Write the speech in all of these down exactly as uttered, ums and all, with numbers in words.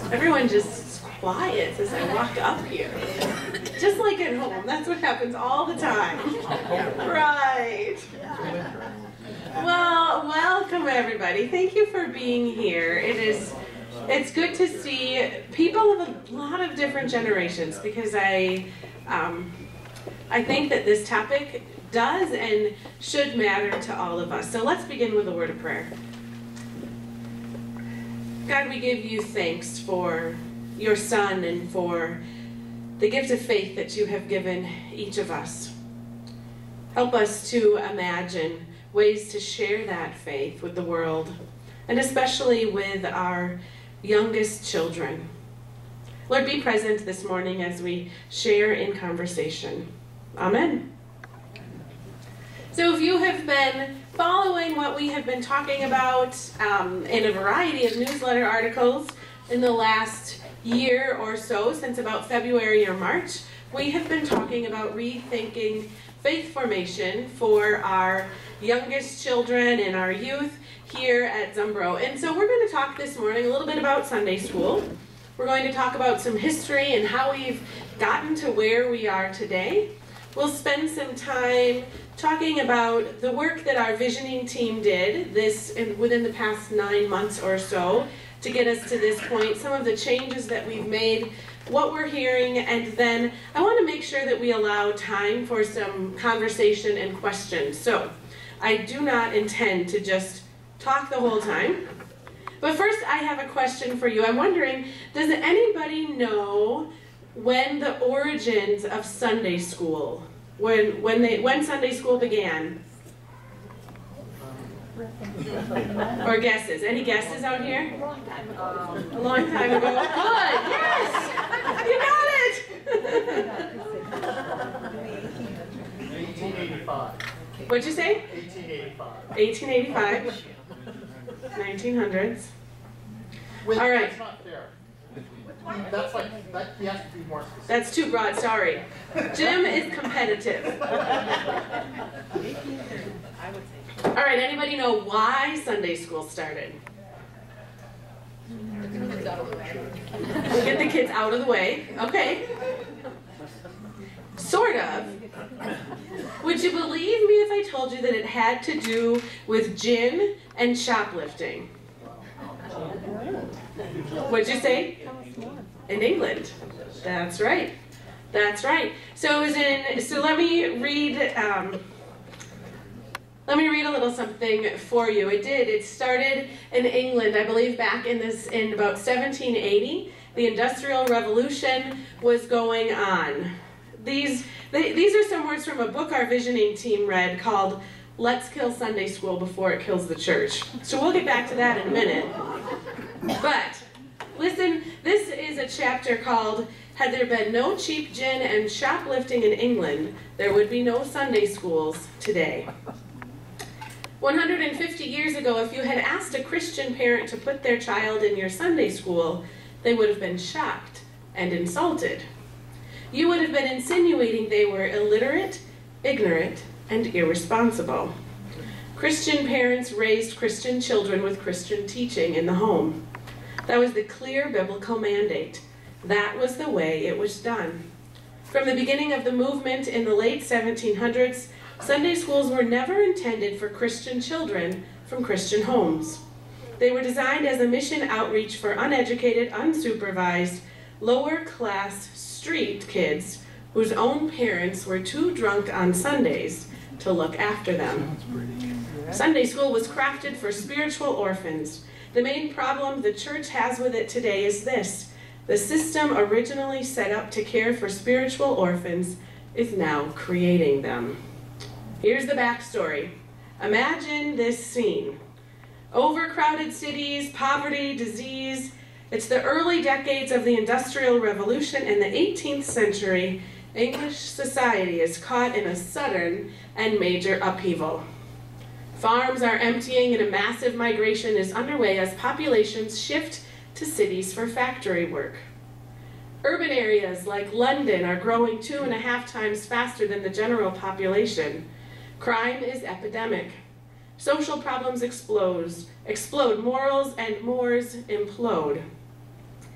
Everyone just quiet as I walk up here. Just like at home, that's what happens all the time. Right. Well, welcome everybody. Thank you for being here. It is, it's good to see people of a lot of different generations because I, um, I think that this topic does and should matter to all of us. So let's begin with a word of prayer. God, we give you thanks for your Son and for the gift of faith that you have given each of us. Help us to imagine ways to share that faith with the world, and especially with our youngest children. Lord, be present this morning as we share in conversation. Amen. So if you have been following what we have been talking about um, in a variety of newsletter articles in the last year or so, since about February or March, we have been talking about rethinking faith formation for our youngest children and our youth here at Zumbro. And so we're going to talk this morning a little bit about Sunday school. We're going to talk about some history and how we've gotten to where we are today. We'll spend some time talking about the work that our visioning team did this in, within the past nine months or so to get us to this point, some of the changes that we've made, what we're hearing, and then I want to make sure that we allow time for some conversation and questions. So I do not intend to just talk the whole time. But first I have a question for you. I'm wondering, does anybody know when the origins of Sunday school, when when they when Sunday school began? Or guesses? Any guesses out here? A long time ago. A long time ago. Good. Yes. You got it. eighteen eighty-five. What'd you say? eighteen eighty-five. eighteen eighty-five. nineteen hundreds. Wait, all right. That's not fair. That's like, that, you have to be more specific. That's too broad, sorry. Jim is competitive. All right, anybody know why Sunday school started? Get the kids out of the way. Okay. Sort of. Would you believe me if I told you that it had to do with gin and shoplifting? What'd you say? In England. That's right. That's right. So it was in. So let me read. Um, let me read a little something for you. It did. It started in England, I believe, back in this in about seventeen eighty. The Industrial Revolution was going on. These they, these are some words from a book our visioning team read called "Let's Kill Sunday School Before It Kills the Church." So we'll get back to that in a minute. But listen, this is a chapter called "Had There Been No Cheap Gin and Shoplifting in England, There Would Be No Sunday Schools Today." one hundred fifty years ago, if you had asked a Christian parent to put their child in your Sunday school, they would have been shocked and insulted. You would have been insinuating they were illiterate, ignorant, and irresponsible. Christian parents raised Christian children with Christian teaching in the home. That was the clear biblical mandate. That was the way it was done. From the beginning of the movement in the late seventeen hundreds, Sunday schools were never intended for Christian children from Christian homes. They were designed as a mission outreach for uneducated, unsupervised, lower-class street kids whose own parents were too drunk on Sundays to look after them. Sunday school was crafted for spiritual orphans. The main problem the church has with it today is this: the system originally set up to care for spiritual orphans is now creating them. Here's the backstory. Imagine this scene. Overcrowded cities, poverty, disease. It's the early decades of the Industrial Revolution in the eighteenth century. English society is caught in a sudden and major upheaval. Farms are emptying and a massive migration is underway as populations shift to cities for factory work. Urban areas like London are growing two and a half times faster than the general population. Crime is epidemic. Social problems explode, explode, morals and mores implode.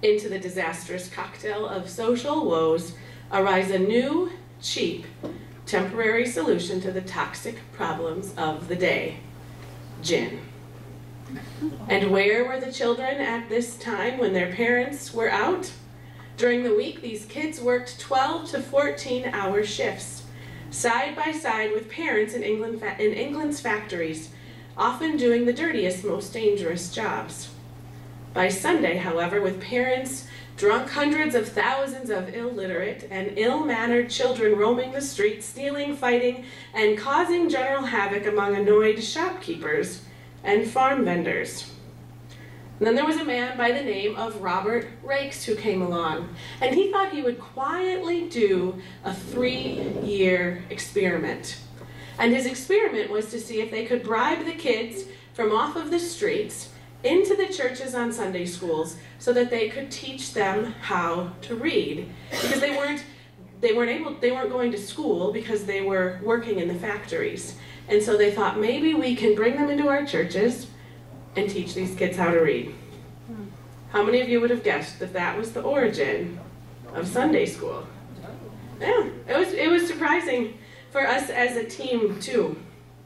into the disastrous cocktail of social woes arise a new, cheap, temporary solution to the toxic problems of the day: gin. And where were the children at this time when their parents were out? During the week, these kids worked twelve to fourteen hour shifts, side by side with parents in, England fa in England's factories, often doing the dirtiest, most dangerous jobs. By Sunday, however, with parents drunk, hundreds of thousands of illiterate and ill-mannered children roaming the streets, stealing, fighting, and causing general havoc among annoyed shopkeepers and farm vendors. And then there was a man by the name of Robert Raikes who came along, and he thought he would quietly do a three-year experiment. And his experiment was to see if they could bribe the kids from off of the streets into the churches on Sunday schools so that they could teach them how to read, because they weren't they weren't able they weren't going to school because they were working in the factories. And so they thought, maybe we can bring them into our churches and teach these kids how to read. How many of you would have guessed that that was the origin of Sunday school? Yeah, it was it was surprising for us as a team too.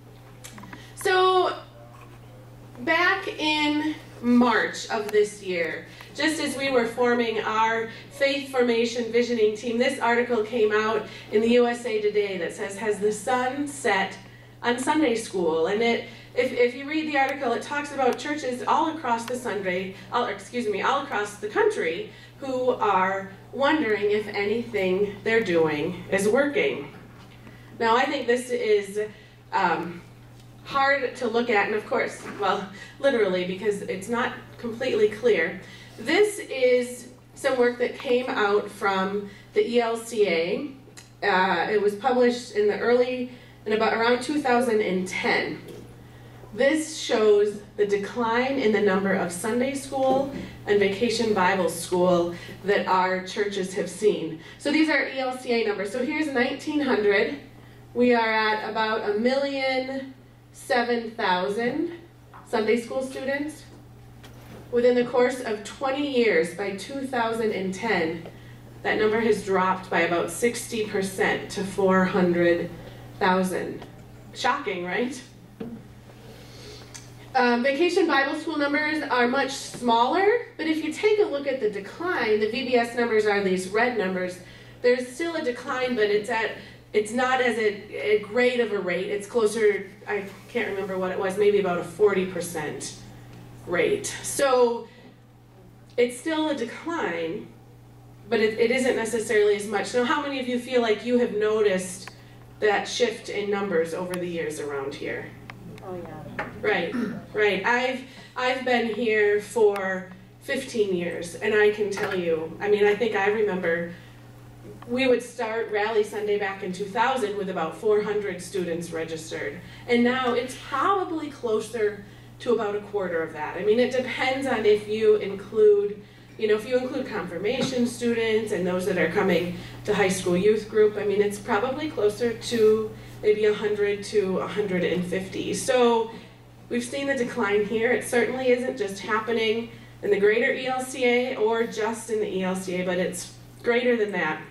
So back in March of this year, just as we were forming our faith formation visioning team, this article came out in the U S A Today that says, "Has the sun set on Sunday school?" And it, if, if you read the article, it talks about churches all across the Sunday, all, excuse me, all across the country who are wondering if anything they're doing is working. Now, I think this is um, hard to look at, and of course, well, literally, because it's not completely clear. This is some work that came out from the E L C A. Uh, it was published in the early, in about around two thousand ten. This shows the decline in the number of Sunday school and Vacation Bible School that our churches have seen. So these are E L C A numbers. So here's nineteen hundred. We are at about a million seven thousand Sunday school students. Within the course of twenty years, by two thousand ten, that number has dropped by about sixty percent to four hundred thousand. Shocking, right? Um, Vacation Bible School numbers are much smaller, but if you take a look at the decline, the V B S numbers are these red numbers. There's still a decline, but it's at it's not as a, a great of a rate. It's closer, I can't remember what it was, maybe about a forty percent rate. So it's still a decline, but it, it isn't necessarily as much. Now, how many of you feel like you have noticed that shift in numbers over the years around here? Oh yeah. Right, right. I've I've been here for fifteen years, and I can tell you, I mean, I think I remember we would start Rally Sunday back in two thousand with about four hundred students registered, and now it's probably closer to about a quarter of that. I mean, it depends on if you include, you know, if you include confirmation students and those that are coming to high school youth group. I mean, it's probably closer to maybe one hundred to one hundred fifty. So we've seen the decline here. It certainly isn't just happening in the greater E L C A or just in the E L C A, but it's greater than that.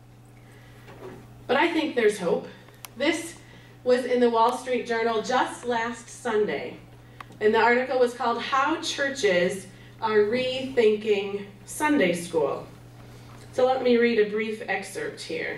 But I think there's hope. This was in the Wall Street Journal just last Sunday, and the article was called "How Churches Are Rethinking Sunday School." So let me read a brief excerpt here.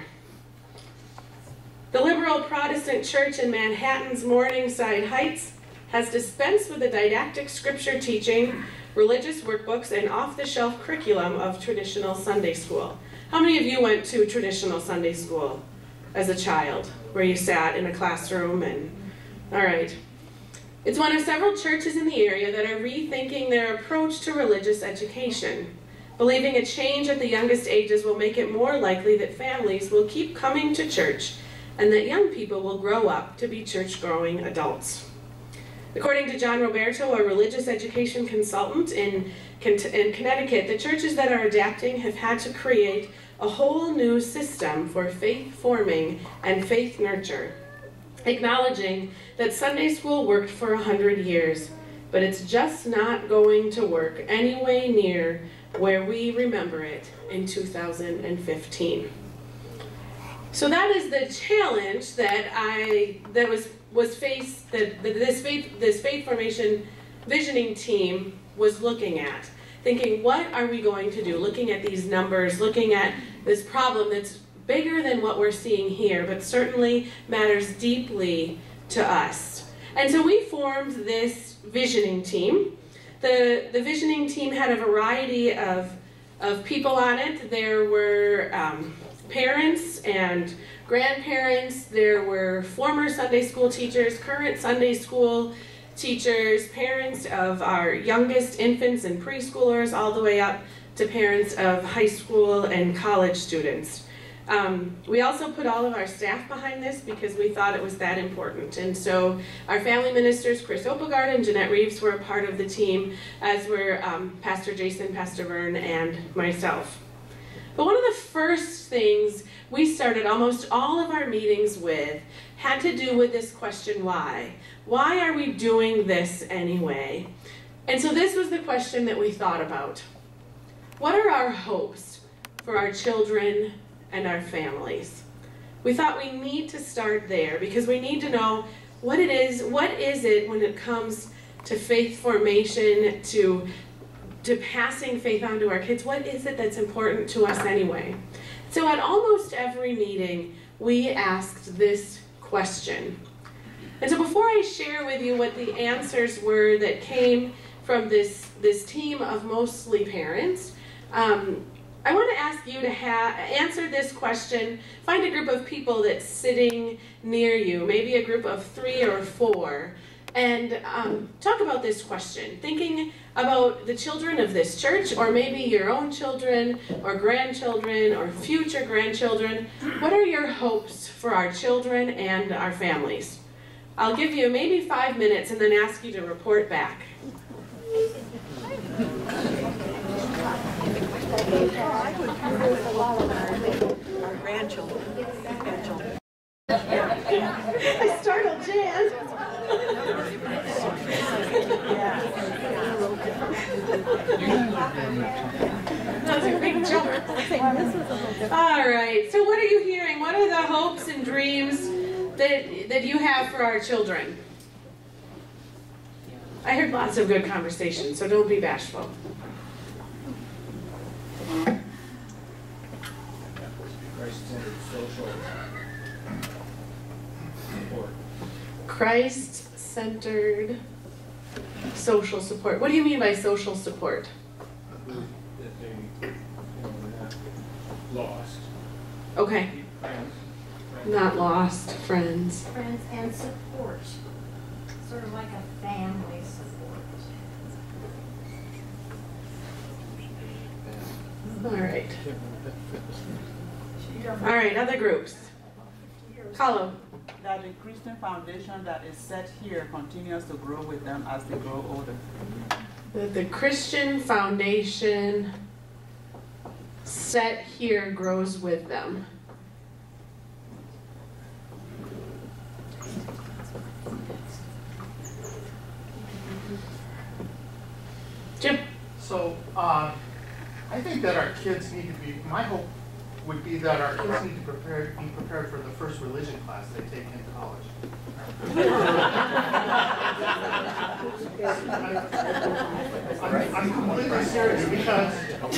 The liberal Protestant church in Manhattan's Morningside Heights has dispensed with the didactic scripture teaching, religious workbooks, and off-the-shelf curriculum of traditional Sunday school. How many of you went to traditional Sunday school as a child, where you sat in a classroom and, all right. It's one of several churches in the area that are rethinking their approach to religious education, believing a change at the youngest ages will make it more likely that families will keep coming to church and that young people will grow up to be church-growing adults. According to John Roberto, a religious education consultant in, in Connecticut, the churches that are adapting have had to create a whole new system for faith forming and faith nurture, acknowledging that Sunday school worked for a hundred years, but it's just not going to work any way near where we remember it in two thousand fifteen. So that is the challenge that I that was was faced that this faith this faith formation visioning team was looking at, thinking, what are we going to do? Looking at these numbers, looking at this problem that's bigger than what we're seeing here, but certainly matters deeply to us. And so we formed this visioning team. The, the visioning team had a variety of, of people on it. There were um, parents and grandparents. There were former Sunday school teachers, current Sunday school teachers, parents of our youngest infants and preschoolers, all the way up to parents of high school and college students. Um, we also put all of our staff behind this because we thought it was that important. And so our family ministers, Chris Opegard and Jeanette Reeves, were a part of the team, as were um, Pastor Jason, Pastor Vern, and myself. But one of the first things we started almost all of our meetings with had to do with this question, why? Why are we doing this anyway? And so this was the question that we thought about. What are our hopes for our children and our families? We thought we need to start there because we need to know what it is, what is it when it comes to faith formation, to, to passing faith on to our kids, what is it that's important to us anyway? So at almost every meeting, we asked this question. And so before I share with you what the answers were that came from this, this team of mostly parents, um, I want to ask you to ha answer this question. Find a group of people that's sitting near you, maybe a group of three or four, and um, talk about this question, thinking about the children of this church, or maybe your own children, or grandchildren, or future grandchildren. What are your hopes for our children and our families? I'll give you maybe five minutes and then ask you to report back. Our grandchildren. grandchildren. I startled Jan. That's a big jump. All right, so what are you hearing? What are the hopes and dreams that, that you have for our children? I heard lots of good conversation, so don't be bashful. Christ-centered social support. What do you mean by social support? That they, you know, not lost. Okay. Friends. Not lost, friends. Friends and support. Sort of like a family support. All right. All right, other groups. Carlo. That the Christian foundation that is set here continues to grow with them as they grow older. That the Christian foundation set here grows with them. Jim. So, uh, I think that our kids need to be, my hope would be that our kids need to prepare, be prepared for the first religion class they take in college. I'm, I'm completely serious because,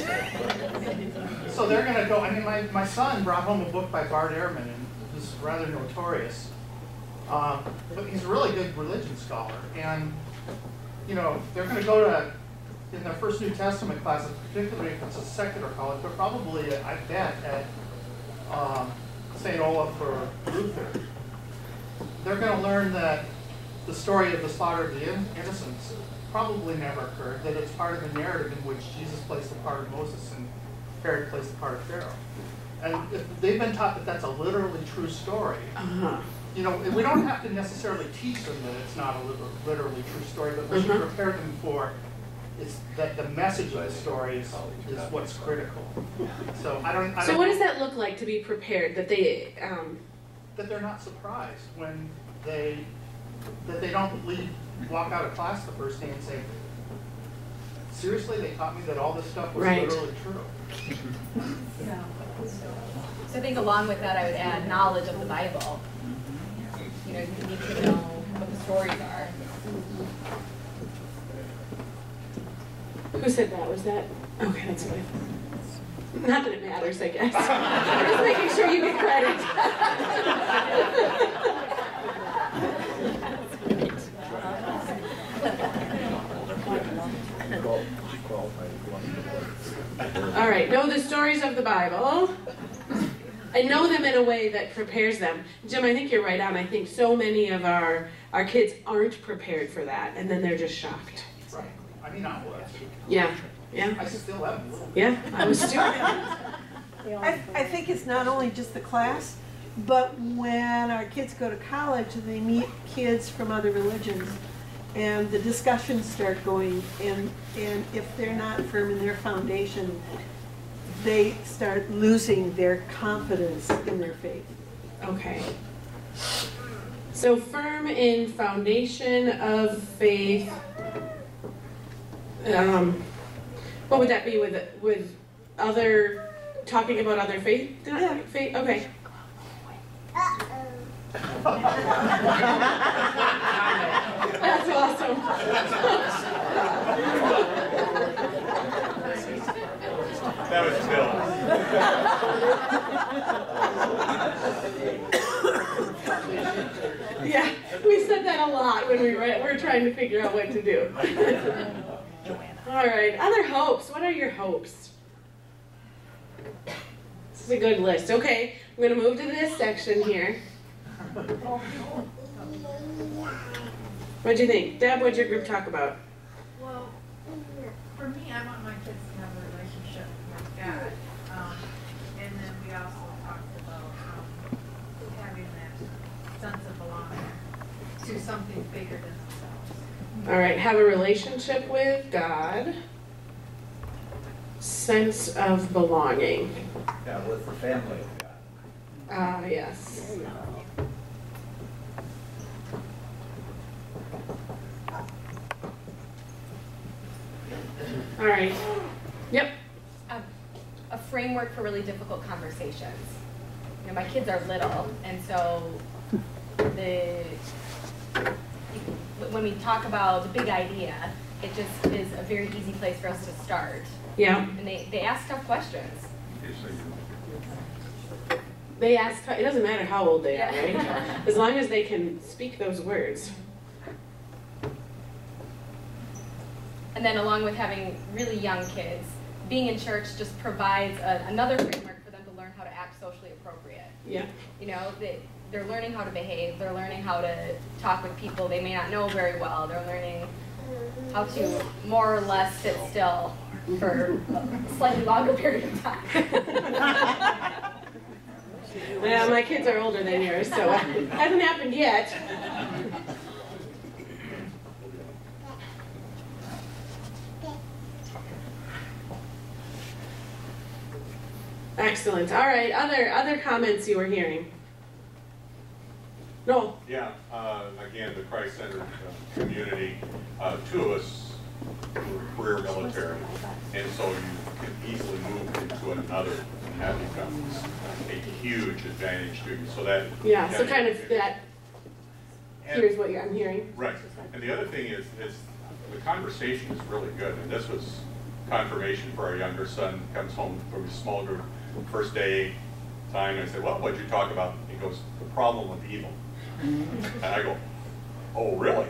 so they're going to go, I mean, my, my son brought home a book by Bart Ehrman, and it was rather notorious. Um, but he's a really good religion scholar, and, you know, they're going to go to, in their first New Testament classes, particularly if it's a secular college, but probably, I bet, at um, Saint Olaf or Luther, they're going to learn that the story of the slaughter of the innocents probably never occurred, that it's part of the narrative in which Jesus plays the part of Moses and Herod plays the part of Pharaoh. And if they've been taught that that's a literally true story, Uh-huh. you know, we don't have to necessarily teach them that it's not a literally true story, but we should Uh-huh. prepare them for it's that the message of the story is, is what's critical. So I don't. I So don't what does that look like to be prepared? That they, um, that they're not surprised when they that they don't leave, walk out of class the first day and say, seriously, they taught me that all this stuff was Right. literally true. Yeah. So I think along with that, I would add knowledge of the Bible. You know, you need to know what the stories are. Who said that? Was that? Okay, that's what I thought. Not that it matters, I guess. I'm just making sure you get credit. All right, know the stories of the Bible. And know them in a way that prepares them. Jim, I think you're right on. I think so many of our, our kids aren't prepared for that, and then they're just shocked. Right. I mean, I was. Yeah, yeah, I still am. yeah, I was doing it. I, I think it's not only just the class, but when our kids go to college, they meet kids from other religions, and the discussions start going, and, and if they're not firm in their foundation, they start losing their confidence in their faith. Okay. So firm in foundation of faith. Um, what would that be with with other talking about other faith? Yeah. Faith. Okay. That's awesome. That was Bill. Yeah, we said that a lot when we were, we're trying to figure out what to do. All right, other hopes. What are your hopes? This is a good list. Okay, I'm going to move to this section here. What'd you think? Deb, what'd your group talk about? Well, for me, I want my kids to have a relationship with God. Um, and then we also talked about um, having that sense of belonging to something bigger than themselves. All right, have a relationship with God. Sense of belonging. Yeah, with the family of God. Ah, yes. All right. Yep. Um, a framework for really difficult conversations. You know, my kids are little, and so the when we talk about the big idea, it just is a very easy place for us to start. Yeah. And they, they ask tough questions. They ask, it doesn't matter how old they are, Yeah. right? As long as they can speak those words. And then along with having really young kids, being in church just provides a, another framework for them to learn how to act socially appropriate. Yeah. You know, they, they're learning how to behave, they're learning how to talk with people they may not know very well, they're learning how to more or less sit still for a slightly longer period of time. Well, my kids are older than yours, so it hasn't happened yet. Excellent. All right. Other other comments you were hearing? No. Yeah. Uh, again, the Christ-centered uh, community. Uh, two of us were career military, and so you can easily move into another, and that becomes a huge advantage to you. So that Yeah. So that- kind of that. and- Here's what you're, I'm hearing. Right. And the other thing is, is the conversation is really good, and this was confirmation for our younger son. Comes home from his small group, first day time. I said, "Well, what'd you talk about?" He goes, "The problem of evil." And I go, "Oh, really?"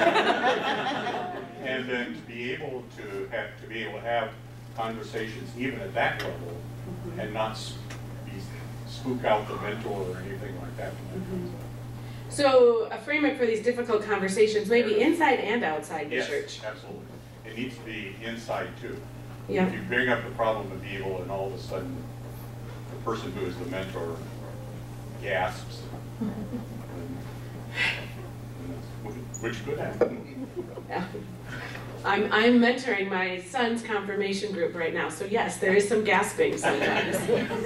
And then to be able to have to be able to have conversations even at that level, mm-hmm. and not be, spook out the mentor or anything like that. Mm-hmm. So a framework for these difficult conversations, maybe inside and outside the yes, church. Absolutely. It needs to be inside too. Yeah. If you bring up the problem of evil and all of a sudden the person who is the mentor gasps, and, and which could happen. Yeah. I'm, I'm mentoring my son's confirmation group right now, so yes, there is some gasping sometimes.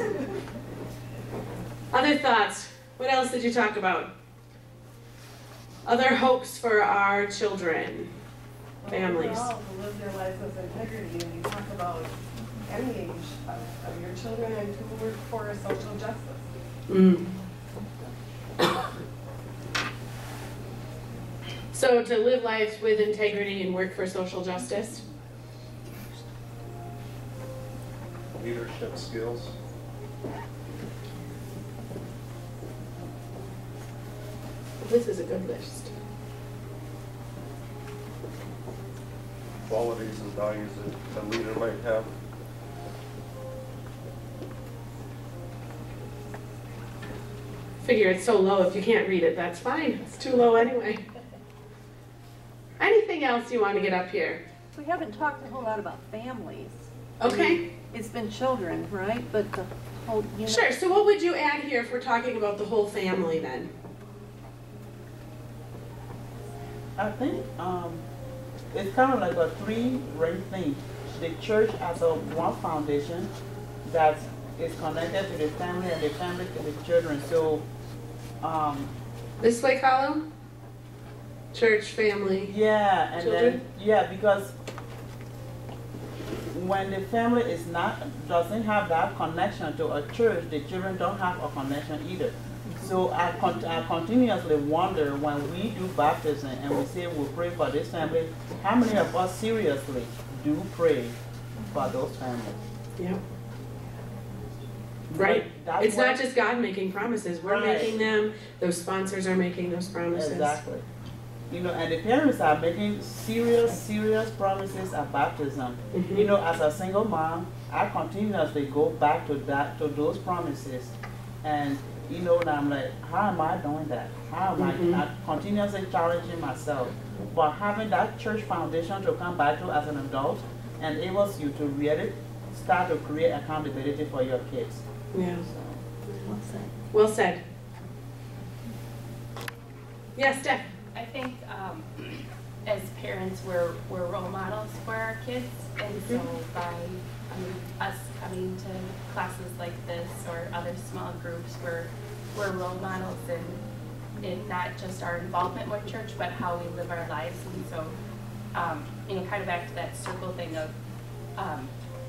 Other thoughts? What else did you talk about? Other hopes for our children? families. Overall, to live their lives with integrity, and you talk about any age of, of your children and to work for social justice. Mm. So to live life with integrity and work for social justice. Leadership skills. This is a good list. Qualities and values that a leader might have. Figure it's so low, if you can't read it, that's fine. It's too low anyway. Anything else you want to get up here? We haven't talked a whole lot about families. Okay. It's been children, right? But the whole, you know. Sure, so what would you add here if we're talking about the whole family then? I think um, it's kind of like a three-ring thing. The church as a one foundation that is connected to the family and the family to the children. So um, This way column? Church, family, yeah, and children? then yeah, because when the family is not doesn't have that connection to a church, the children don't have a connection either. So I, con I continuously wonder when we do baptism and we say we pray for this family, how many of us seriously do pray for those families? Yeah. Right. That's It's what- not just God making promises. We're Right. making them. Those sponsors are making those promises. Exactly. You know, and the parents are making serious, serious promises at baptism. Mhm. You know, as a single mom, I continuously go back to that, to those promises. And, you know, and I'm like, how am I doing that? How am Mhm. I, I'm continuously challenging myself. But having that church foundation to come back to as an adult enables you to really start to create accountability for your kids. Yeah. So. Well said. Well said. Yes, Steph. I think um, as parents, we're, we're role models for our kids, and so by I mean, us coming to classes like this or other small groups, we're, we're role models in, in not just our involvement with church, but how we live our lives. And so, um, you know, kind of back to that circle thing of um,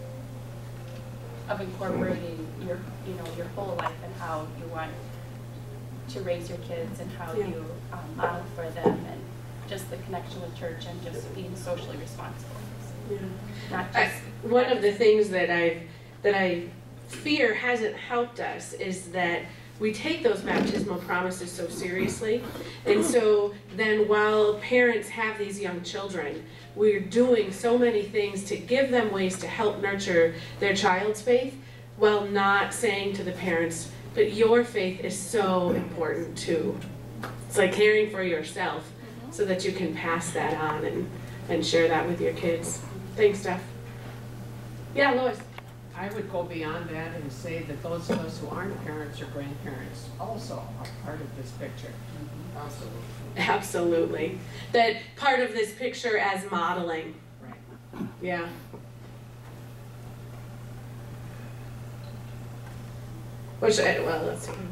of incorporating your, you know, your whole life and how you want to raise your kids and how Yeah. you um, model for them, and just the connection with church and just being socially responsible. Yeah. Not I, just one of the things that I that I fear hasn't helped us is that we take those baptismal promises so seriously, and so then while parents have these young children, we're doing so many things to give them ways to help nurture their child's faith, while not saying to the parents, but your faith is so important too. It's like caring for yourself so that you can pass that on and, and share that with your kids. Thanks, Steph. Yeah, Lois. I would go beyond that and say that those of us who aren't parents or grandparents also are part of this picture. Absolutely. Absolutely. That part of this picture as modeling. Right. Yeah. Which, I, well, let's see.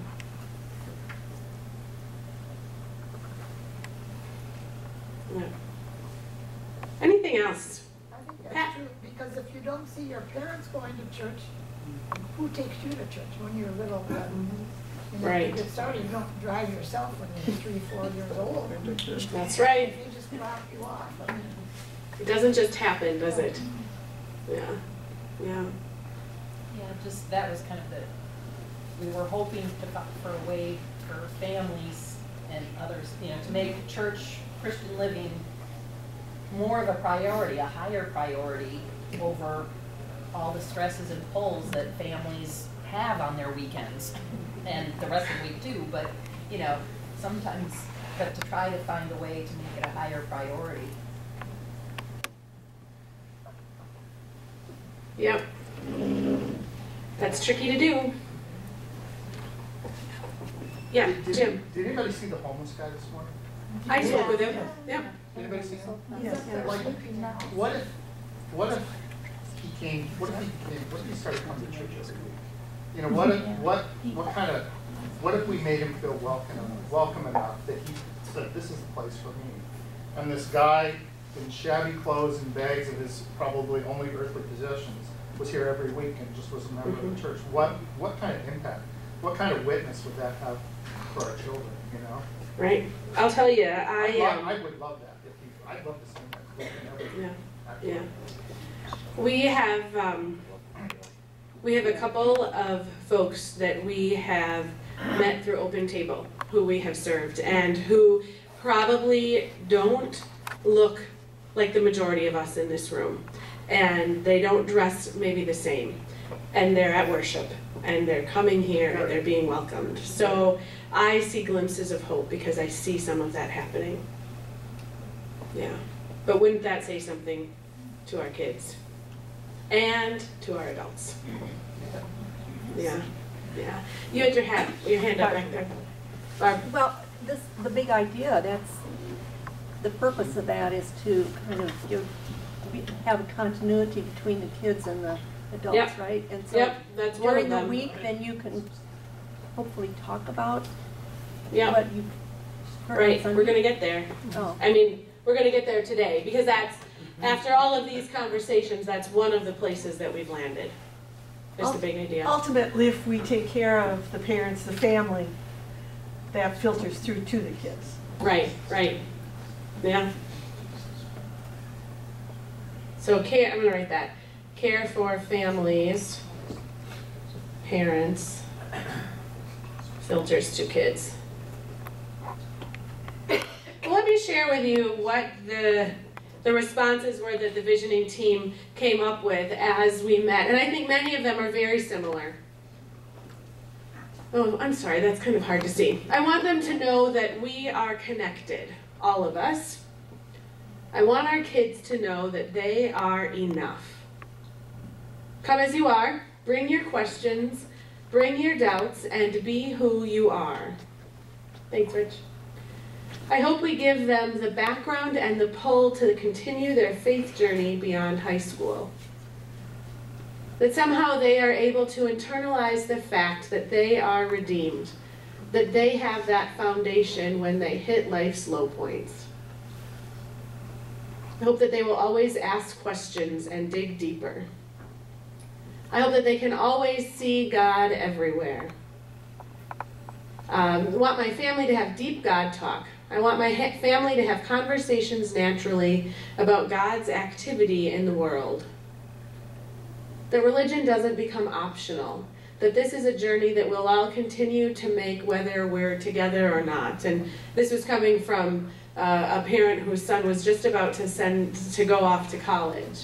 Yeah. Anything else? I think that's Pat? true, because if you don't see your parents going to church, who takes you to church when you're little? Um, you know, Right. To get started, you don't drive yourself when you're three, four years old. That's right. They just drop you off. I mean, It doesn't just happen, does it? Yeah. Yeah. Yeah, just, that was kind of the, we were hoping to, fi- for a way for families and others, you know, to make church, Christian living more of a priority, a higher priority over all the stresses and pulls that families have on their weekends and the rest of the week too, but, you know, sometimes, but to try to find a way to make it a higher priority. Yep. That's tricky to do. Yeah, Did- Jim. Did anybody see the homeless guy this morning? I spoke with him. Yeah. Anybody see him? Yes, yes. Like, what if, what if he came, what if he came, what if he started coming to church every week? You know, what if, what, what kind of, what if we made him feel welcome, welcome enough that he said, this is the place for me? And this guy in shabby clothes and bags of his probably only earthly possessions, was here every week and just was a member Mm-hmm. of the church, what, what kind of impact, what kind of witness would that have for our children, you know? Right. I'll tell you, I... I'd love, um, I would love that. If you, I'd love to see that. Yeah, yeah. We have um, we have a couple of folks that we have met through Open Table, who we have served, and who probably don't look like the majority of us in this room, and they don't dress maybe the same, and they're at worship, and they're coming here, and they're being welcomed. So I see glimpses of hope because I see some of that happening. Yeah. But wouldn't that say something to our kids and to our adults? Yeah, yeah. You had your hand, your hand up back there. Barb. Well, this the big idea. That's the purpose of that is to kind of give, have a continuity between the kids and the adults, Yep. right? And so Yep, that's one during of the them. week, then you can hopefully talk about Yeah. what you heard on Right. Sunday. We're gonna get there. Oh. I mean, we're going to get there today because that's, after all of these conversations, that's one of the places that we've landed. Is the big idea. Ultimately, if we take care of the parents, the family, that filters through to the kids. Right, right. Yeah. So care, I'm going to write that. Care for families, parents, filters to kids. Let me share with you what the, the responses were that the visioning team came up with as we met. And I think many of them are very similar. Oh, I'm sorry, that's kind of hard to see. I want them to know that we are connected, all of us. I want our kids to know that they are enough. Come as you are, bring your questions, bring your doubts, and be who you are. Thanks, Rich. I hope we give them the background and the pull to continue their faith journey beyond high school. That somehow they are able to internalize the fact that they are redeemed, that they have that foundation when they hit life's low points. I hope that they will always ask questions and dig deeper. I hope that they can always see God everywhere. Um, I want my family to have deep God talk. I want my family to have conversations naturally about God's activity in the world. That religion doesn't become optional. That this is a journey that we'll all continue to make whether we're together or not. And this was coming from uh, a parent whose son was just about to send to go off to college.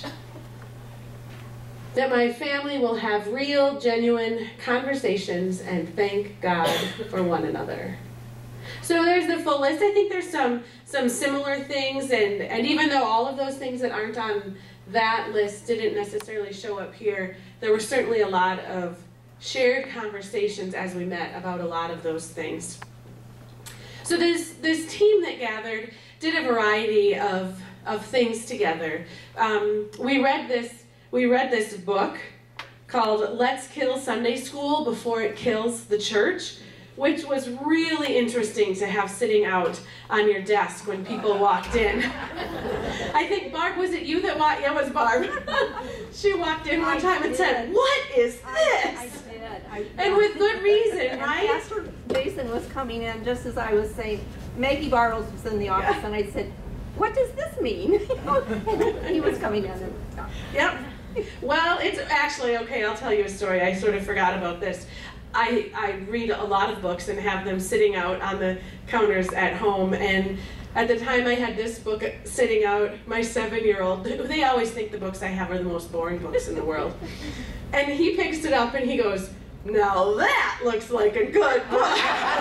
That my family will have real, genuine conversations and thank God for one another. So there's the full list. I think there's some some similar things, and, and even though all of those things that aren't on that list didn't necessarily show up here, there were certainly a lot of shared conversations as we met about a lot of those things. So this, this team that gathered did a variety of, of things together. Um, we read this We read this book called Let's Kill Sunday School Before It Kills the Church, which was really interesting to have sitting out on your desk when people walked in. I think, Barb, was it you that walked? Yeah, it was Barb. She walked in one time and said, "What is this?" I did. I, and with good reason, and right? Pastor Jason was coming in just as I was saying, Maggie Bartles was in the office, yeah. And I said, "What does this mean?" He was coming in. And, no. Yep. Well, it's actually, okay, I'll tell you a story. I sort of forgot about this. I, I read a lot of books and have them sitting out on the counters at home, and at the time I had this book sitting out, my seven-year-old, they always think the books I have are the most boring books in the world. And he picks it up and he goes, "Now that looks like a good book."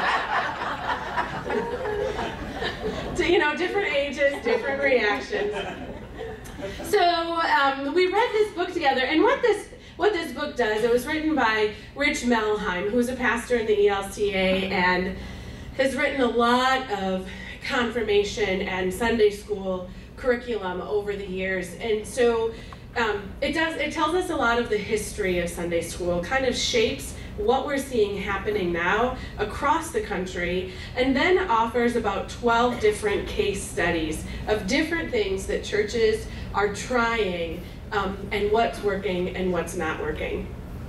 So, you know, different ages, different reactions. So um, we read this book together, and what this what this book does, it was written by Rich Melheim, who's a pastor in the E L C A and has written a lot of confirmation and Sunday school curriculum over the years. And so um, it does it tells us a lot of the history of Sunday school, kind of shapes what we're seeing happening now across the country, and then offers about twelve different case studies of different things that churches are trying, um, and what's working and what's not working.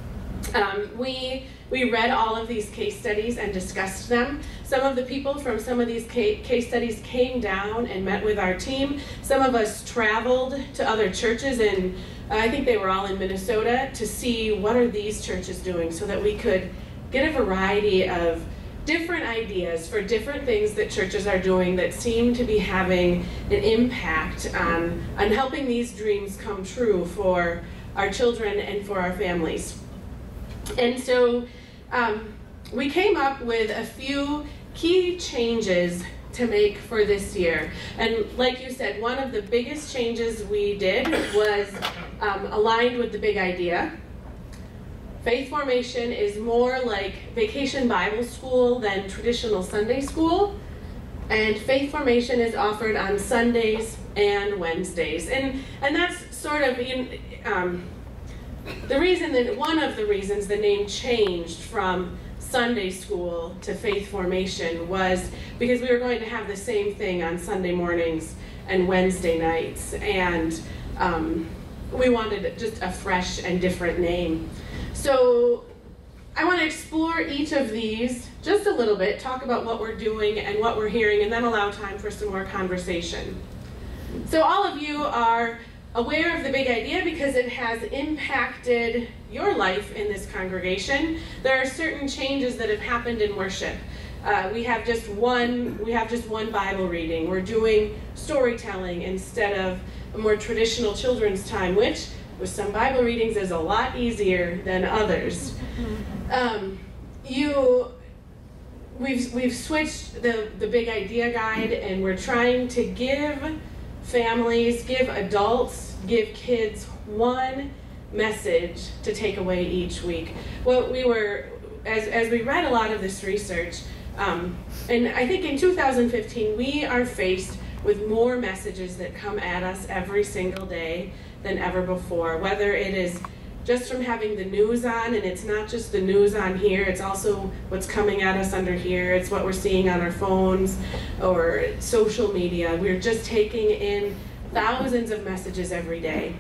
Um, we, we read all of these case studies and discussed them. Some of the people from some of these case studies came down and met with our team. Some of us traveled to other churches, and I think they were all in Minnesota, to see what are these churches doing so that we could get a variety of different ideas for different things that churches are doing that seem to be having an impact on, on helping these dreams come true for our children and for our families. And so um, we came up with a few key changes to make for this year. And like you said, one of the biggest changes we did was um, aligned with the big idea. Faith formation is more like Vacation Bible School than traditional Sunday school. And faith formation is offered on Sundays and Wednesdays. And, and that's sort of, um, the reason that, one of the reasons the name changed from Sunday school to faith formation was because we were going to have the same thing on Sunday mornings and Wednesday nights, and um, we wanted just a fresh and different name. So I want to explore each of these just a little bit, talk about what we're doing and what we're hearing, and then allow time for some more conversation. So all of you are aware of the big idea because it has impacted your life in this congregation. There are certain changes that have happened in worship. Uh, we have just one, we have just one Bible reading. We're doing storytelling instead of a more traditional children's time, which with some Bible readings is a lot easier than others. Um, you, we've, we've switched the, the big idea guide, and we're trying to give families, give adults, give kids one message to take away each week. Well, we were, as, as we read a lot of this research, um, and I think in two thousand fifteen, we are faced with more messages that come at us every single day than ever before, whether it is just from having the news on, and it's not just the news on here, it's also what's coming at us under here, it's what we're seeing on our phones or social media. We're just taking in thousands of messages every day.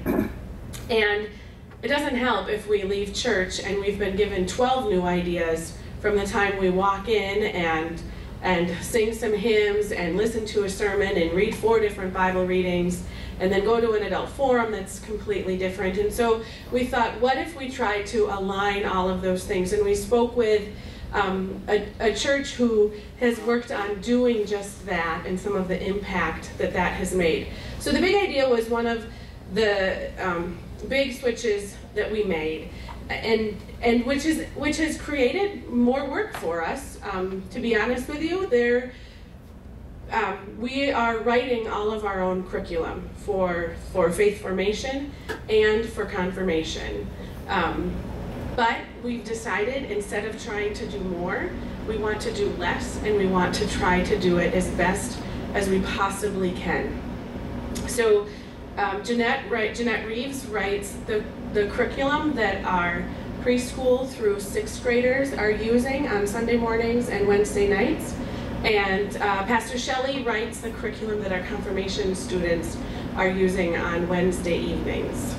And it doesn't help if we leave church and we've been given twelve new ideas from the time we walk in and and sing some hymns and listen to a sermon and read four different Bible readings and then go to an adult forum that's completely different. And so we thought, what if we tried to align all of those things? And we spoke with um, a, a church who has worked on doing just that and some of the impact that that has made. So the big idea was one of the um, big switches that we made, and and which is which has created more work for us. Um, to be honest with you, there um, we are writing all of our own curriculum for for faith formation and for confirmation. Um, but we've decided, instead of trying to do more, we want to do less, and we want to try to do it as best as we possibly can. So um, Jeanette, right, Jeanette Reeves writes the, the curriculum that our preschool through sixth graders are using on Sunday mornings and Wednesday nights. And uh, Pastor Shelley writes the curriculum that our confirmation students are using on Wednesday evenings.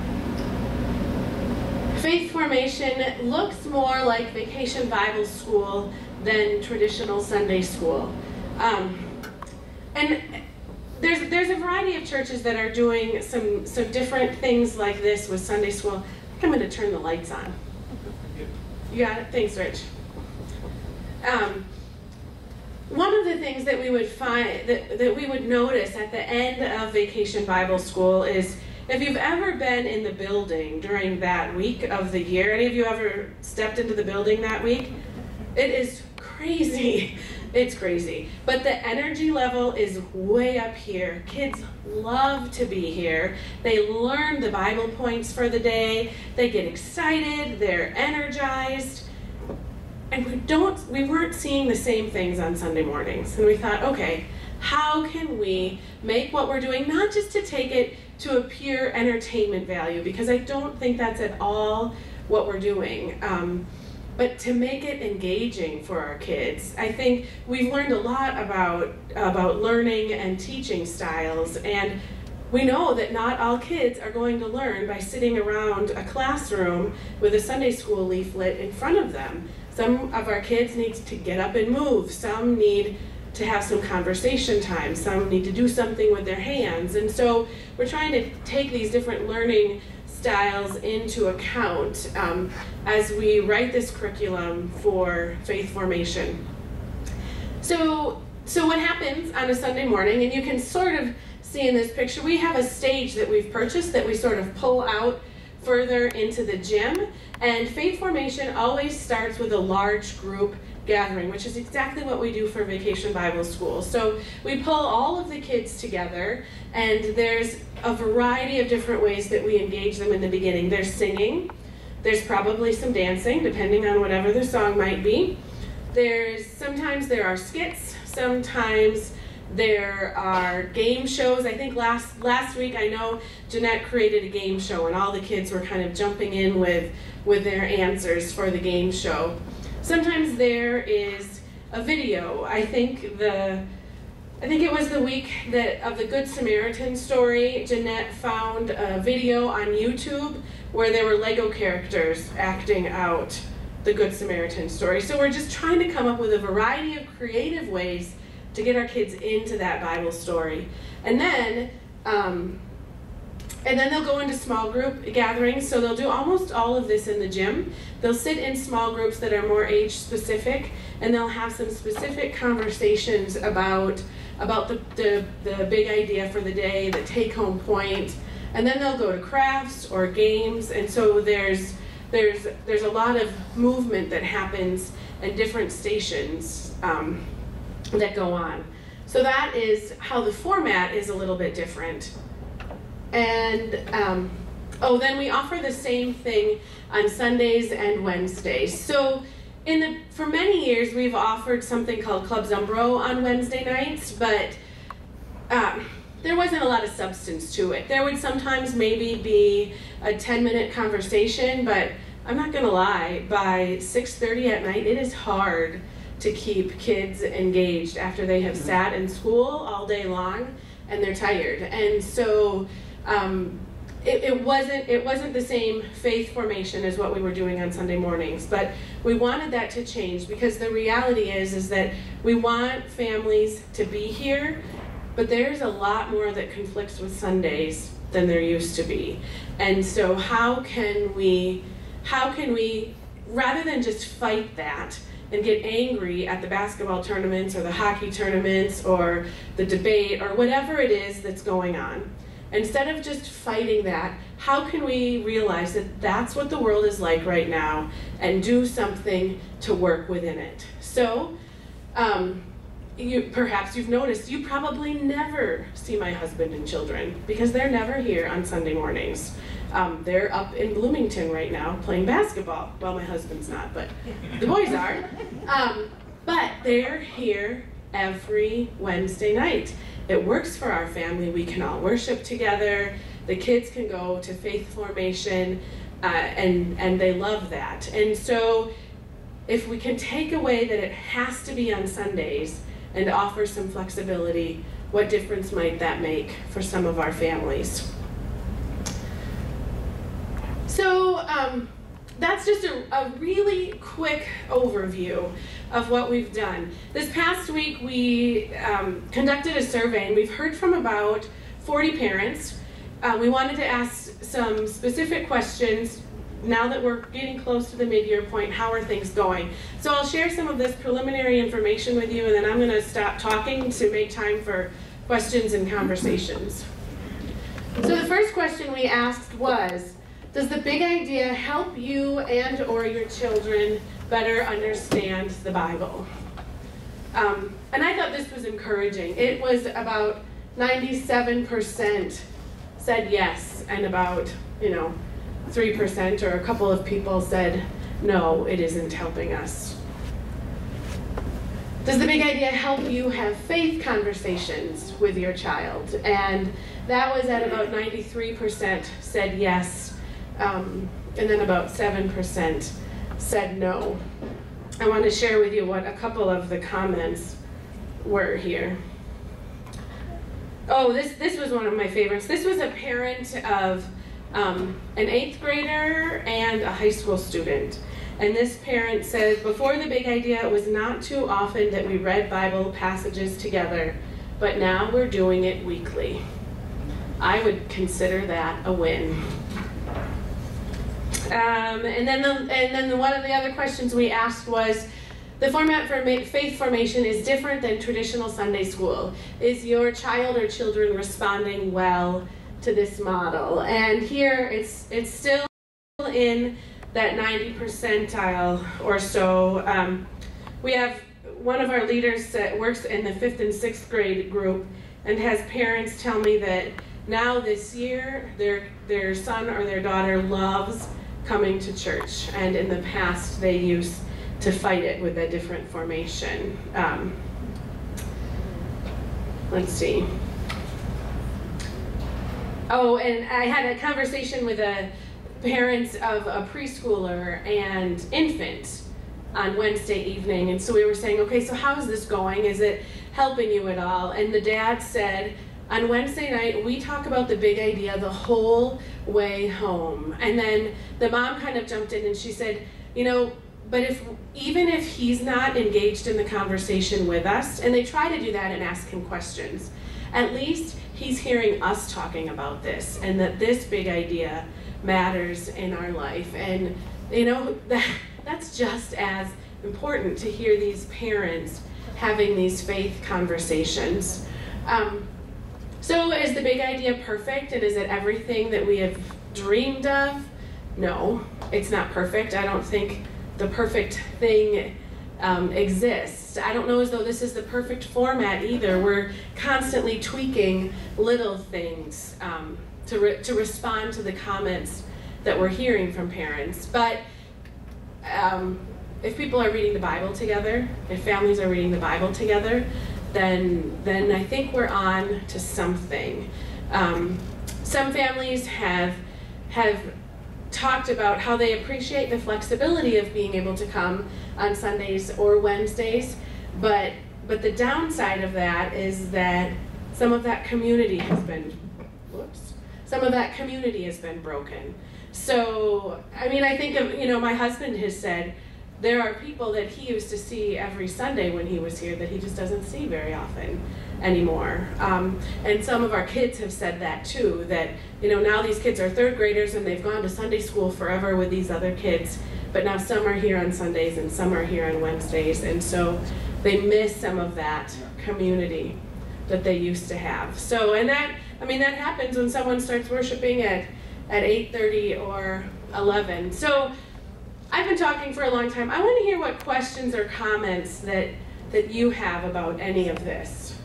Faith formation looks more like Vacation Bible School than traditional Sunday school. Um, and there's, there's a variety of churches that are doing some, some different things like this with Sunday school. I think I'm going to turn the lights on. You got it? Thanks, Rich. Um, one of the things that we would find, that, that we would notice at the end of Vacation Bible School is, if you've ever been in the building during that week of the year, any of you ever stepped into the building that week? It is crazy. It's crazy. But the energy level is way up here. Kids love to be here. They learn the Bible points for the day. They get excited. They're energized. And we don't, we weren't seeing the same things on Sunday mornings. And we thought, okay, how can we make what we're doing, not just to take it to a pure entertainment value, because I don't think that's at all what we're doing. Um, but to make it engaging for our kids. I think we've learned a lot about, about learning and teaching styles, and we know that not all kids are going to learn by sitting around a classroom with a Sunday school leaflet in front of them. Some of our kids need to get up and move. Some need to have some conversation time. Some need to do something with their hands. And so we're trying to take these different learning styles into account um, as we write this curriculum for faith formation. So, so what happens on a Sunday morning, and you can sort of see in this picture, we have a stage that we've purchased that we sort of pull out further into the gym, and faith formation always starts with a large group gathering, which is exactly what we do for Vacation Bible School. So we pull all of the kids together, and there's a variety of different ways that we engage them in the beginning. There's singing, there's probably some dancing, depending on whatever the song might be. There's, sometimes there are skits, sometimes there are game shows. I think last last week, I know Jeanette created a game show, and all the kids were kind of jumping in with, with their answers for the game show. Sometimes there is a video. I think the I think it was the week that of the Good Samaritan story, Jeanette found a video on YouTube where there were Lego characters acting out the Good Samaritan story. So we're just trying to come up with a variety of creative ways to get our kids into that Bible story. And then, um, and then they'll go into small group gatherings, so they'll do almost all of this in the gym. They'll sit in small groups that are more age specific, and they'll have some specific conversations about, about the, the, the big idea for the day, the take-home point, and then they'll go to crafts or games, and so there's, there's, there's a lot of movement that happens in different stations um, that go on. So that is how the format is a little bit different. And, um, oh, then we offer the same thing on Sundays and Wednesdays. So in the, for many years, we've offered something called Club Zumbro on Wednesday nights, but um, there wasn't a lot of substance to it. There would sometimes maybe be a ten minute conversation, but I'm not gonna lie, by six thirty at night, it is hard to keep kids engaged after they have sat in school all day long and they're tired. And so um, it, it wasn't it wasn't the same faith formation as what we were doing on Sunday mornings, but we wanted that to change because the reality is is that we want families to be here, but there's a lot more that conflicts with Sundays than there used to be. And so how can we how can we rather than just fight that and get angry at the basketball tournaments or the hockey tournaments or the debate or whatever it is that's going on, instead of just fighting that, how can we realize that that's what the world is like right now and do something to work within it? So, um, you, perhaps you've noticed you probably never see my husband and children because they're never here on Sunday mornings. Um, they're up in Bloomington right now playing basketball. Well, my husband's not, but the boys are. Um, but they're here every Wednesday night. It works for our family. We can all worship together. The kids can go to faith formation, uh, and, and they love that. And so if we can take away that it has to be on Sundays and offer some flexibility, what difference might that make for some of our families? So um, that's just a, a really quick overview of what we've done. This past week we um, conducted a survey and we've heard from about forty parents. Uh, we wanted to ask some specific questions now that we're getting close to the mid-year point. How are things going? So I'll share some of this preliminary information with you and then I'm going to stop talking to make time for questions and conversations. So the first question we asked was, does the big idea help you and or your children better understand the Bible? Um, and I thought this was encouraging. It was about ninety-seven percent said yes, and about, you know, three percent or a couple of people said, no, it isn't helping us. Does the big idea help you have faith conversations with your child? And that was at about ninety-three percent said yes. Um, and then about seven percent said no. I want to share with you what a couple of the comments were here. Oh, this, this was one of my favorites. This was a parent of um, an eighth grader and a high school student. And this parent says, before the big idea, it was not too often that we read Bible passages together, but now we're doing it weekly. I would consider that a win. Um, and then, the, and then the, one of the other questions we asked was, the format for faith formation is different than traditional Sunday school. Is your child or children responding well to this model? And here it's, it's still in that ninety percentile or so. Um, we have one of our leaders that works in the fifth and sixth grade group and has parents tell me that now this year their, their son or their daughter loves coming to church, and in the past they used to fight it with a different formation. Um, let's see. Oh, and I had a conversation with a parents of a preschooler and infant on Wednesday evening, and so we were saying, okay, so how's this going? Is it helping you at all? And the dad said, on Wednesday night, we talk about the big idea the whole way home. And then the mom kind of jumped in and she said, you know, but if even if he's not engaged in the conversation with us, and they try to do that and ask him questions, at least he's hearing us talking about this and that this big idea matters in our life. And you know, that, that's just as important to hear these parents having these faith conversations. Um, so is the big idea perfect, and is it everything that we have dreamed of? No, it's not perfect. I don't think the perfect thing um, exists. I don't know as though this is the perfect format either. We're constantly tweaking little things um, to, re to respond to the comments that we're hearing from parents. But um, if people are reading the Bible together, if families are reading the Bible together, then, then I think we're on to something. Um, some families have, have talked about how they appreciate the flexibility of being able to come on Sundays or Wednesdays, but, but the downside of that is that some of that community has been, whoops, some of that community has been broken. So, I mean, I think of, you know, my husband has said, there are people that he used to see every Sunday when he was here that he just doesn't see very often anymore. Um, and some of our kids have said that too, that, you know, now these kids are third graders and they've gone to Sunday school forever with these other kids, but now some are here on Sundays and some are here on Wednesdays, and so they miss some of that community that they used to have. So, and that, I mean, that happens when someone starts worshiping at, at eight thirty or eleven. So, I've been talking for a long time. I want to hear what questions or comments that, that you have about any of this.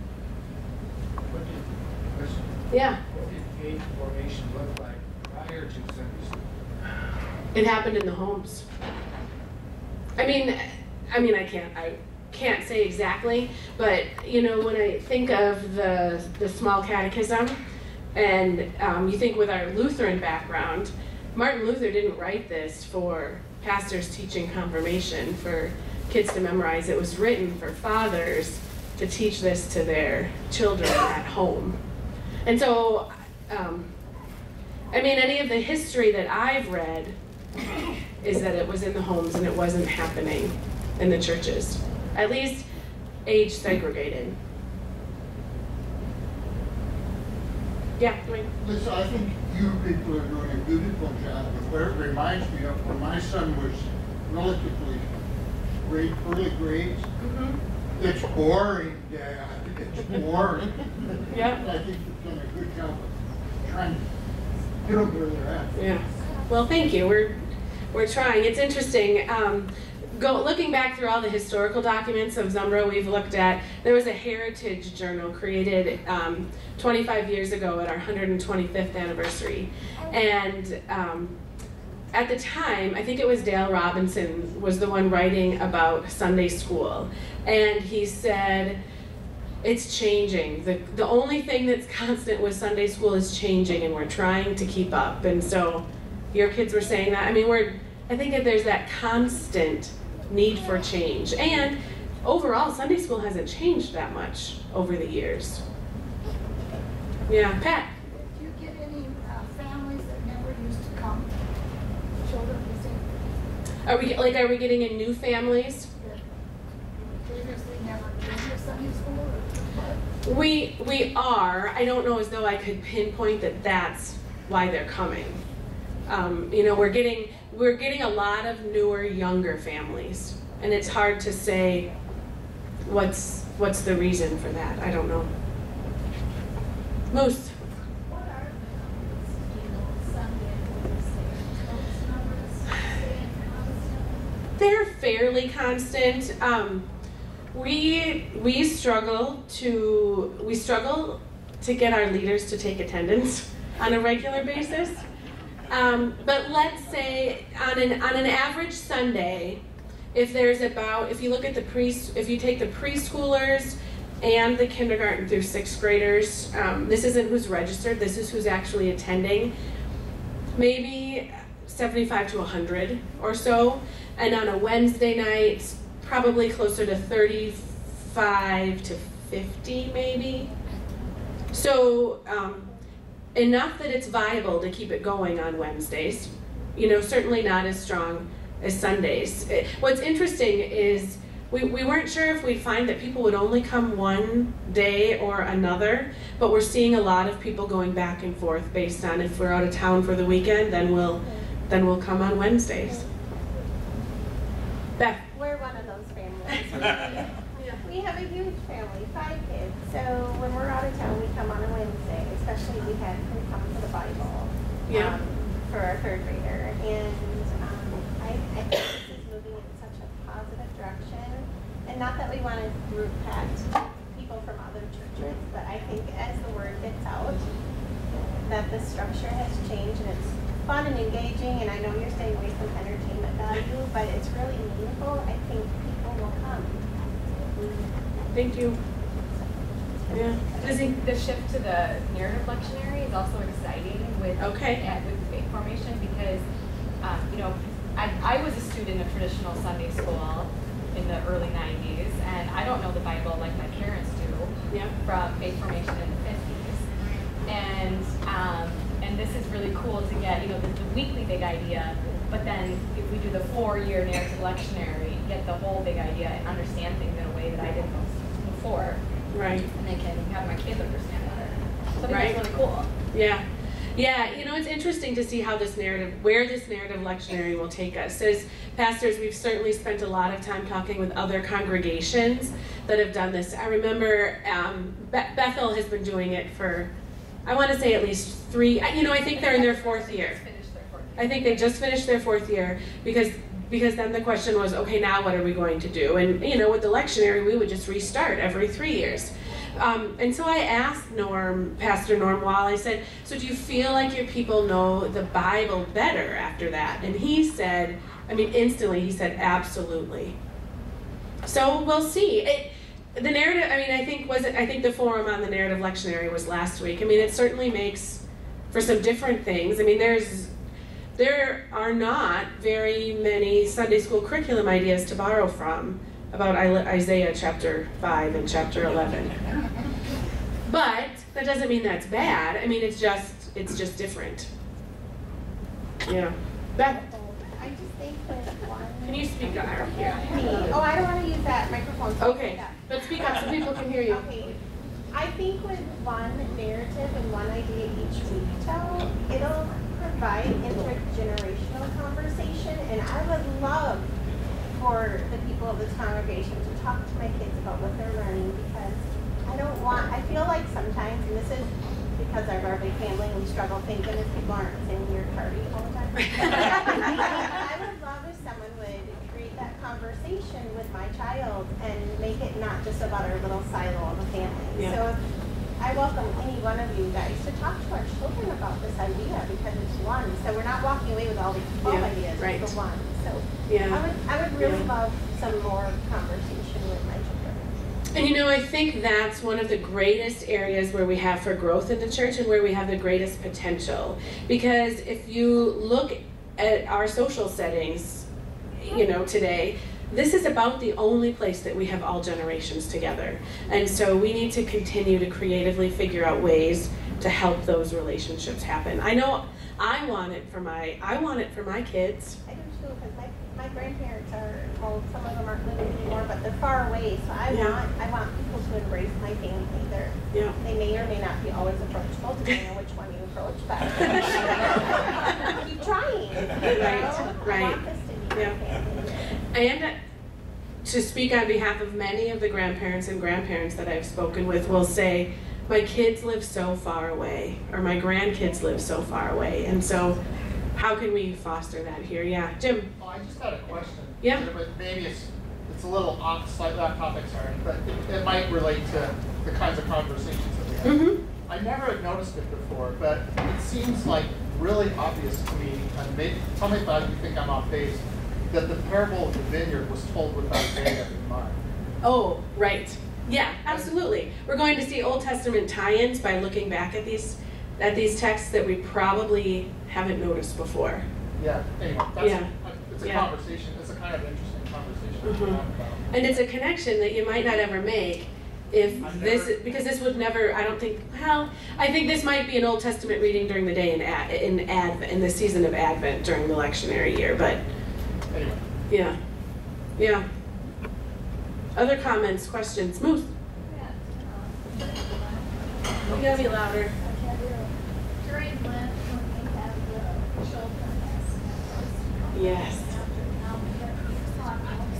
What did, question, yeah. What did faith formation look like prior to Sunday school? It happened in the homes. I mean, I mean, I can't, I can't say exactly, but you know, when I think of the the small catechism, and um, you think with our Lutheran background, Martin Luther didn't write this for pastors teaching confirmation for kids to memorize. It was written for fathers to teach this to their children at home. And so, um, I mean, any of the history that I've read is that it was in the homes and it wasn't happening in the churches, at least age segregated. Yeah, Dwayne. Lisa, I think you people are doing a beautiful job. What it reminds me of when my son was relatively grade, early grades. Mm-hmm. It's boring, Dad. It's boring. Yeah. I think you've done a good job of trying to get them where they're at. Yeah. Well, thank you. We're we're trying. It's interesting. Um, Go, looking back through all the historical documents of Zumbro we've looked at, there was a heritage journal created um, twenty-five years ago at our one hundred twenty-fifth anniversary. And um, at the time, I think it was Dale Robinson was the one writing about Sunday school. And he said, it's changing. The, the only thing that's constant with Sunday school is changing, and we're trying to keep up. And so your kids were saying that. I mean, we're I think that there's that constant need for change. And overall, Sunday school hasn't changed that much over the years. Yeah, Pat? Do you get any uh, families that never used to come? Children visiting? Are we, like, are we getting in new families? Previously never came to Sunday school? Or We, we are. I don't know as though I could pinpoint that that's why they're coming. Um, you know, we're getting, we're getting a lot of newer, younger families. And it's hard to say what's, what's the reason for that. I don't know. Moose. What are the Sunday and Wednesday? Those numbers staying constant? They're fairly constant. Um, we we struggle to we struggle to get our leaders to take attendance on a regular basis. Um, but let's say on an on an average Sunday, if there's about if you look at the pre if you take the preschoolers and the kindergarten through sixth graders, um, this isn't who's registered. This is who's actually attending. Maybe seventy-five to one hundred or so. And on a Wednesday night, probably closer to thirty-five to fifty maybe. So um, enough that it's viable to keep it going on Wednesdays. You know, certainly not as strong as Sundays. It, what's interesting is we, we weren't sure if we'd find that people would only come one day or another, but we're seeing a lot of people going back and forth based on if we're out of town for the weekend, then we'll, then we'll come on Wednesdays. Beth. We're one of those families. We, we have a huge family, five kids. So when we're out of town, we come on a Wednesday. Especially we had them come for the Bible Yeah. um, for our third grader. And um, I, I think this is moving in such a positive direction. And not that we want to group pact people from other churches, but I think as the word gets out, that the structure has changed and it's fun and engaging, and I know you're staying away from entertainment value, but it's really meaningful. I think people will come. Thank you. Yeah. I think the shift to the narrative lectionary is also exciting with okay. uh, with faith formation because um, you know I, I was a student of traditional Sunday school in the early nineties, and I don't know the Bible like my parents do yeah. from faith formation in the fifties, and um, and this is really cool to get, you know, the, the weekly big idea, but then if we do the four-year narrative lectionary, get the whole big idea and understand things in a way that I didn't know before. Right. And they can have my kids understand better. So I think right. that's really cool. Yeah. Yeah, you know, it's interesting to see how this narrative, where this narrative lectionary will take us. As pastors, we've certainly spent a lot of time talking with other congregations that have done this. I remember um, Be Bethel has been doing it for, I want to say at least three, you know, I think they're in their fourth year. I think they just finished their fourth year because because then the question was, okay, now what are we going to do? And, you know, with the lectionary, we would just restart every three years. Um, and so I asked Norm, Pastor Norm Wall, I said, so do you feel like your people know the Bible better after that? And he said, I mean, instantly, he said, absolutely. So we'll see. It, the narrative, I mean, I think was it, I think the forum on the narrative lectionary was last week. I mean, it certainly makes for some different things. I mean, there's, there are not very many Sunday school curriculum ideas to borrow from about Isaiah chapter five and chapter eleven. But that doesn't mean that's bad. I mean, it's just, it's just different. Yeah. Beth? I just think with one... Can you speak up here? Me. Oh, I don't want to use that microphone. So okay, but speak up so people can hear you. Okay. I think with one narrative and one idea each week, though, it'll provide intergenerational conversation, and I would love for the people of this congregation to talk to my kids about what they're learning, because I don't want, I feel like sometimes, and this is because of our big family, we struggle thinking if people aren't saying we're tardy all the time. I would love if someone would create that conversation with my child and make it not just about our little silo of a family. Yeah. So if I welcome any one of you guys to talk to our children about this idea, because it's one. So we're not walking away with all these twelve yeah, ideas, right. it's the one. So yeah. I would, I would really yeah. love some more conversation with my children. And you know, I think that's one of the greatest areas where we have for growth in the church and where we have the greatest potential. Because if you look at our social settings, you know, today, this is about the only place that we have all generations together. And so we need to continue to creatively figure out ways to help those relationships happen. I know I want it for my, I want it for my kids. I do too, because my, my grandparents are, well, some of them aren't living anymore, but they're far away, so I Yeah. want, I want people to embrace my family. They're, Yeah. they may or may not be always approachable, depending on which one you approach, but keep trying, you know? Right, right. I want this to be Yeah. my family. And to speak on behalf of many of the grandparents and grandparents that I've spoken with will say, my kids live so far away, or my grandkids live so far away, and so how can we foster that here? Yeah, Jim? Oh, I just got a question. Yeah. But maybe it's, it's a little off, slightly off topic, sorry, but it, it might relate to the kinds of conversations that we have. Mm-hmm. I never had noticed it before, but it seems like really obvious to me, and maybe, tell me if I, you think I'm off base, that the parable of the vineyard was told with Isaiah in mind. Oh, right. Yeah, absolutely. We're going to see Old Testament tie-ins by looking back at these at these texts that we probably haven't noticed before. Yeah, anyway, that's Yeah. A, it's a Yeah. conversation, it's a kind of interesting conversation to Mhm. have about. And it's a connection that you might not ever make if I've this, never- because this would never, I don't think, well, I think this might be an Old Testament reading during the day in, Ad, in Advent, in the season of Advent during the lectionary year, but Anyway. yeah, yeah. Other comments, questions? Moose? You gotta be louder. During Lent, when we have the children as Yes. now we have youth talk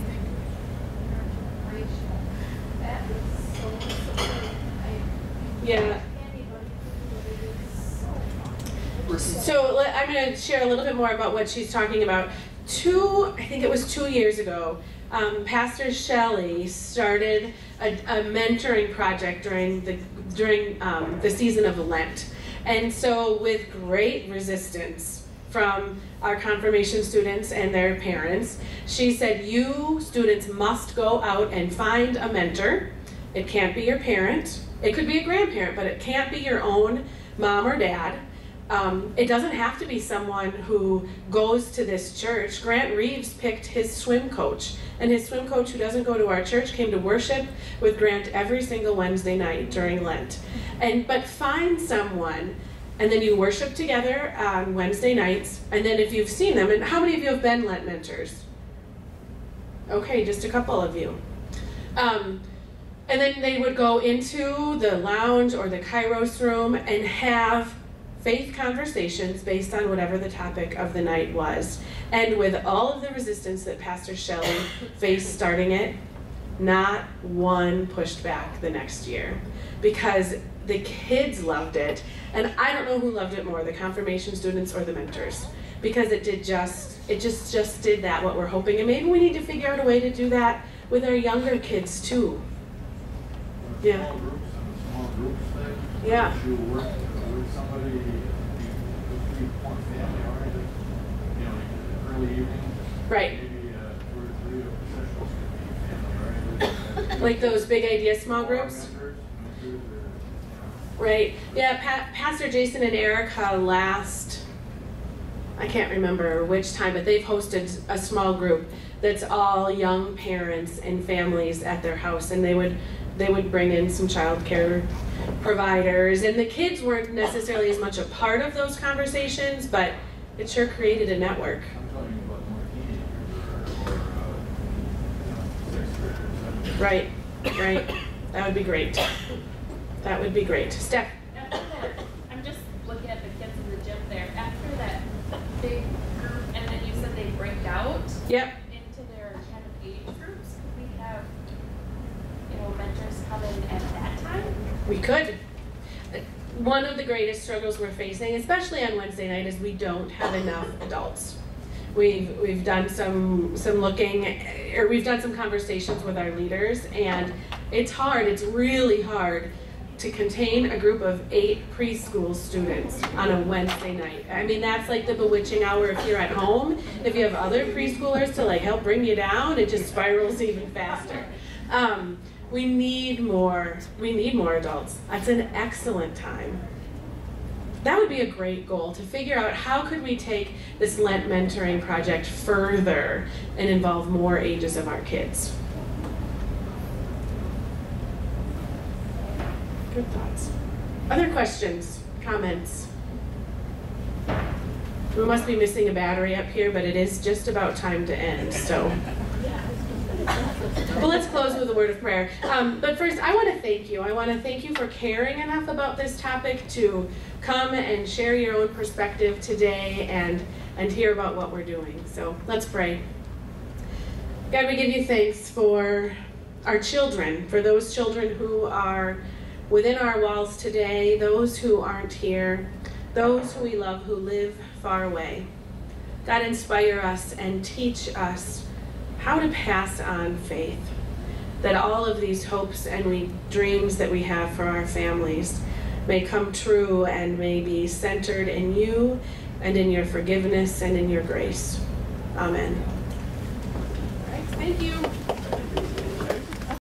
intergenerational. That is so supportive. I Yeah. anybody who do it is so fun. So let- I'm going to share a little bit more about what she's talking about. Two, I think it was two years ago, um, Pastor Shelley started a, a mentoring project during the during um, the season of Lent, and so with great resistance from our confirmation students and their parents, she said, "You students must go out and find a mentor. It can't be your parent. It could be a grandparent, but it can't be your own mom or dad." Um, it doesn't have to be someone who goes to this church. Grant Reeves picked his swim coach, and his swim coach, who doesn't go to our church, came to worship with Grant every single Wednesday night during Lent. And but find someone, and then you worship together on Wednesday nights, and then if you've seen them, and how many of you have been Lent mentors? Okay, just a couple of you. Um, and then they would go into the lounge or the Kairos room and have faith conversations based on whatever the topic of the night was. And with all of the resistance that Pastor Shelley faced starting it, not one pushed back the next year, because the kids loved it. And I don't know who loved it more, the confirmation students or the mentors, because it did just, it just, just did that, what we're hoping. And maybe we need to figure out a way to do that with our younger kids too. Yeah. Small groups and small groups thing. Yeah. You work with somebody, if you want family oriented, you know, early evening. Right. Maybe uh, two or three of the sessions could be family oriented. Like those big idea small groups? Right. Yeah, pa Pastor Jason and Erica last, I can't remember which time, but they've hosted a small group that's all young parents and families at their house, and they would they would bring in some child care providers, and the kids weren't necessarily as much a part of those conversations, but it sure created a network. I'm talking about more teenagers or, or uh, you know, sixth graders. Right, right. That would be great. That would be great. Steph? After that, I'm just looking at the kids in the gym there. After that big group, and then you said they break out Yep. into their kind of age groups. Could we have, you know, mentors come in at that time? We could. One of the greatest struggles we're facing, especially on Wednesday night, is we don't have enough adults. We've we've done some some looking, or we've done some conversations with our leaders, and it's hard. It's really hard to contain a group of eight preschool students on a Wednesday night. I mean, that's like the bewitching hour if you're at home. If you have other preschoolers to like help bring you down, it just spirals even faster. Um, we need more. We need more adults. That's an excellent time. that would be a great goal, to figure out how could we take this Lent mentoring project further and involve more ages of our kids. Good thoughts. Other questions, comments? We must be missing a battery up here, but it is just about time to end, so. Well, let's close with a word of prayer. Um, but first, I want to thank you. I want to thank you for caring enough about this topic to come and share your own perspective today and, and hear about what we're doing. So let's pray. God, we give you thanks for our children, for those children who are within our walls today, those who aren't here, those who we love who live far away. God, inspire us and teach us how to pass on faith, that all of these hopes and we, dreams that we have for our families may come true and may be centered in you and in your forgiveness and in your grace. Amen. All right, thank you.